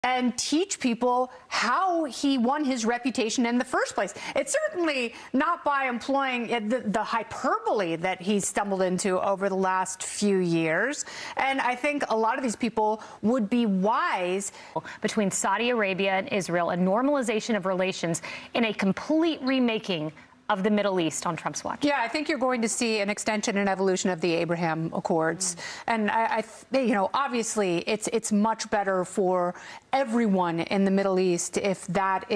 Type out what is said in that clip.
and teach people how he won his reputation in the first place. It's certainly not by employing the hyperbole that he stumbled into over the last few years. And I think a lot of these people would be wise. Between Saudi Arabia and Israel, a normalization of relations in a complete remaking of the Middle East on Trump's watch. Yeah, I think you're going to see an extension and evolution of the Abraham Accords. And obviously it's much better for everyone in the Middle East if that